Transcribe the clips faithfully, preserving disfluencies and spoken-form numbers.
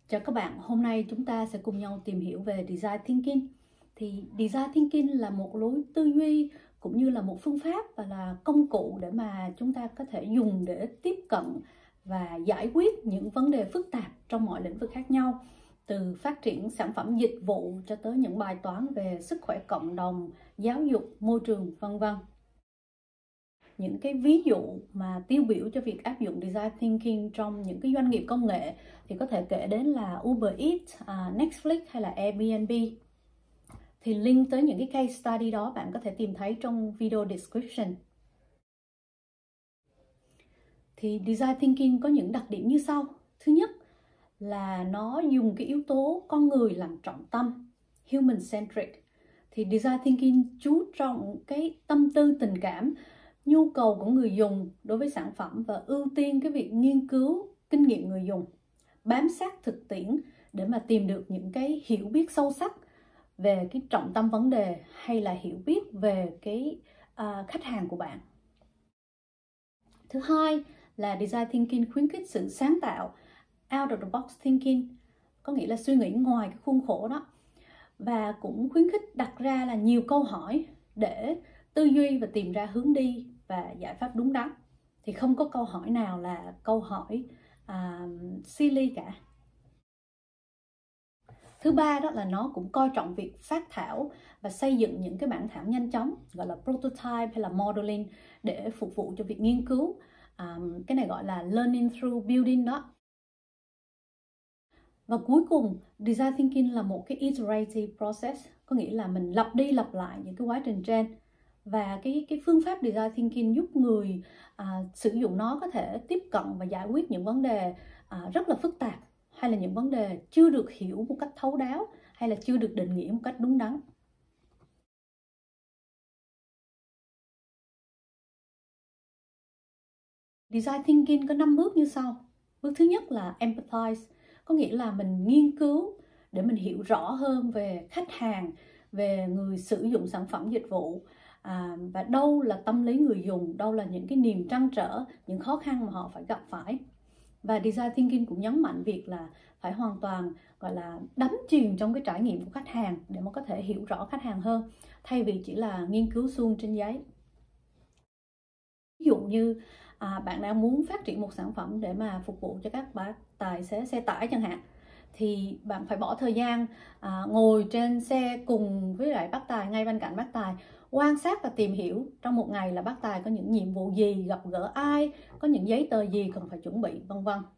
Chào các bạn, hôm nay chúng ta sẽ cùng nhau tìm hiểu về Design Thinking. Thì Design Thinking là một lối tư duy cũng như là một phương pháp và là công cụ để mà chúng ta có thể dùng để tiếp cận và giải quyết những vấn đề phức tạp trong mọi lĩnh vực khác nhau. Từ phát triển sản phẩm dịch vụ cho tới những bài toán về sức khỏe cộng đồng, giáo dục, môi trường, vân vân. Những cái ví dụ mà tiêu biểu cho việc áp dụng Design Thinking trong những cái doanh nghiệp công nghệ thì có thể kể đến là Uber Eats, Netflix hay là Airbnb. Thì link tới những cái case study đó bạn có thể tìm thấy trong video description. Thì Design Thinking có những đặc điểm như sau. Thứ nhất là nó dùng cái yếu tố con người làm trọng tâm, human centric. Thì Design Thinking chú trọng cái tâm tư tình cảm, nhu cầu của người dùng đối với sản phẩm và ưu tiên cái việc nghiên cứu kinh nghiệm người dùng, bám sát thực tiễn để mà tìm được những cái hiểu biết sâu sắc về cái trọng tâm vấn đề hay là hiểu biết về cái uh, khách hàng của bạn. Thứ hai là Design Thinking khuyến khích sự sáng tạo, out of the box thinking, có nghĩa là suy nghĩ ngoài cái khuôn khổ đó, và cũng khuyến khích đặt ra là nhiều câu hỏi để tư duy và tìm ra hướng đi và giải pháp đúng đắn. Thì không có câu hỏi nào là câu hỏi uh, silly cả. Thứ ba đó là nó cũng coi trọng việc phát thảo và xây dựng những cái bản thảo nhanh chóng, gọi là prototype hay là modeling, để phục vụ cho việc nghiên cứu. Um, cái này gọi là learning through building đó. Và cuối cùng, Design Thinking là một cái iterative process, có nghĩa là mình lặp đi lặp lại những cái quá trình trên. Và cái, cái phương pháp Design Thinking giúp người à, sử dụng nó có thể tiếp cận và giải quyết những vấn đề à, rất là phức tạp, hay là những vấn đề chưa được hiểu một cách thấu đáo, hay là chưa được định nghĩa một cách đúng đắn. Design Thinking có năm bước như sau. Bước thứ nhất là empathize, có nghĩa là mình nghiên cứu để mình hiểu rõ hơn về khách hàng, về người sử dụng sản phẩm dịch vụ, à, và đâu là tâm lý người dùng, đâu là những cái niềm trăn trở, những khó khăn mà họ phải gặp phải. Và Design Thinking cũng nhấn mạnh việc là phải hoàn toàn gọi là đắm chìm trong cái trải nghiệm của khách hàng để mà có thể hiểu rõ khách hàng hơn, thay vì chỉ là nghiên cứu suông trên giấy. Ví dụ như à, bạn đang muốn phát triển một sản phẩm để mà phục vụ cho các bác tài xế xe tải chẳng hạn, thì bạn phải bỏ thời gian à, ngồi trên xe cùng với lại bác tài, ngay bên cạnh bác tài, quan sát và tìm hiểu trong một ngày là bác tài có những nhiệm vụ gì, gặp gỡ ai, có những giấy tờ gì cần phải chuẩn bị, vân vân.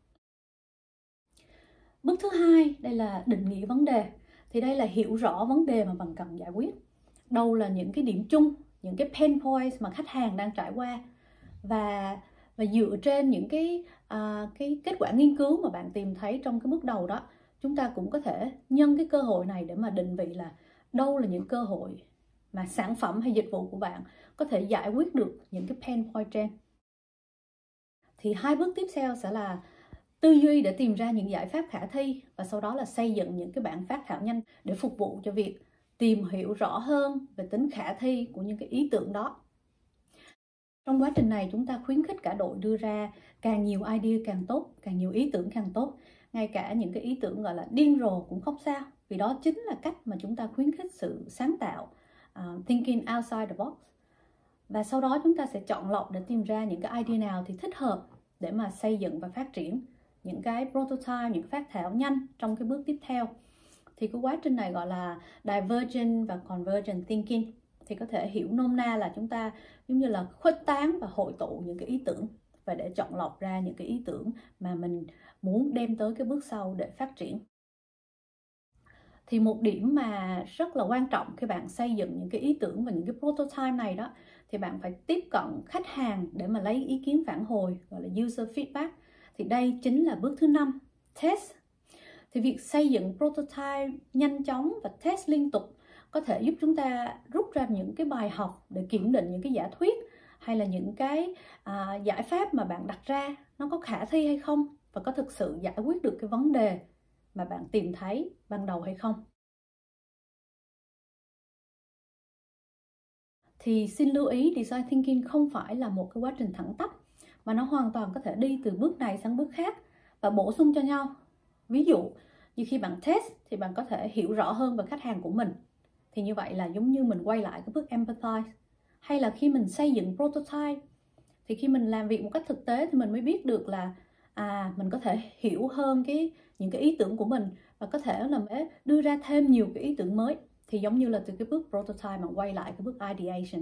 Bước thứ hai, đây là định nghĩa vấn đề. Thì đây là hiểu rõ vấn đề mà bạn cần giải quyết. Đâu là những cái điểm chung, những cái pain points mà khách hàng đang trải qua. Và, và dựa trên những cái, à, cái kết quả nghiên cứu mà bạn tìm thấy trong cái bước đầu đó, chúng ta cũng có thể nhân cái cơ hội này để mà định vị là đâu là những cơ hội mà sản phẩm hay dịch vụ của bạn có thể giải quyết được những cái pain point trên. Thì hai bước tiếp theo sẽ là tư duy để tìm ra những giải pháp khả thi, và sau đó là xây dựng những cái bản phát thảo nhanh để phục vụ cho việc tìm hiểu rõ hơn về tính khả thi của những cái ý tưởng đó. Trong quá trình này chúng ta khuyến khích cả đội đưa ra càng nhiều idea càng tốt, càng nhiều ý tưởng càng tốt. Ngay cả những cái ý tưởng gọi là điên rồ cũng không sao, vì đó chính là cách mà chúng ta khuyến khích sự sáng tạo, uh, thinking outside the box. Và sau đó chúng ta sẽ chọn lọc để tìm ra những cái idea nào thì thích hợp để mà xây dựng và phát triển những cái prototype, những phát thảo nhanh trong cái bước tiếp theo. Thì cái quá trình này gọi là divergent và convergent thinking. Thì có thể hiểu nôm na là chúng ta giống như là khuếch tán và hội tụ những cái ý tưởng, và để chọn lọc ra những cái ý tưởng mà mình muốn đem tới cái bước sau để phát triển. Thì một điểm mà rất là quan trọng khi bạn xây dựng những cái ý tưởng và những cái prototype này đó, thì bạn phải tiếp cận khách hàng để mà lấy ý kiến phản hồi, gọi là user feedback. Thì đây chính là bước thứ năm, test. Thì việc xây dựng prototype nhanh chóng và test liên tục có thể giúp chúng ta rút ra những cái bài học để kiểm định những cái giả thuyết hay là những cái à, giải pháp mà bạn đặt ra nó có khả thi hay không, và có thực sự giải quyết được cái vấn đề mà bạn tìm thấy ban đầu hay không. Thì xin lưu ý, Design Thinking không phải là một cái quá trình thẳng tắp, mà nó hoàn toàn có thể đi từ bước này sang bước khác và bổ sung cho nhau. Ví dụ Như khi bạn test thì bạn có thể hiểu rõ hơn về khách hàng của mình. Thì như vậy là giống như mình quay lại cái bước empathize. Hay là khi mình xây dựng prototype, thì khi mình làm việc một cách thực tế thì mình mới biết được là à mình có thể hiểu hơn cái những cái ý tưởng của mình, và có thể là đưa ra thêm nhiều cái ý tưởng mới. Thì giống như là từ cái bước prototype mà quay lại cái bước ideation.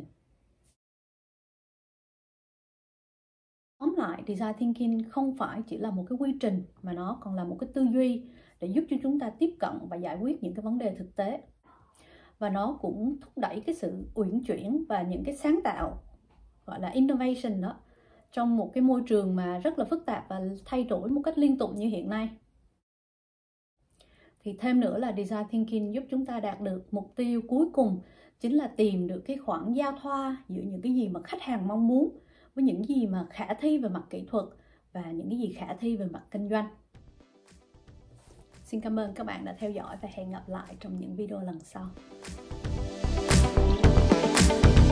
Tóm lại, design thinking không phải chỉ là một cái quy trình, mà nó còn là một cái tư duy để giúp cho chúng ta tiếp cận và giải quyết những cái vấn đề thực tế. Và nó cũng thúc đẩy cái sự uyển chuyển và những cái sáng tạo, gọi là innovation đó, trong một cái môi trường mà rất là phức tạp và thay đổi một cách liên tục như hiện nay. Thì thêm nữa là design thinking giúp chúng ta đạt được mục tiêu cuối cùng, chính là tìm được cái khoảng giao thoa giữa những cái gì mà khách hàng mong muốn với những gì mà khả thi về mặt kỹ thuật và những cái gì khả thi về mặt kinh doanh. Xin cảm ơn các bạn đã theo dõi và hẹn gặp lại trong những video lần sau.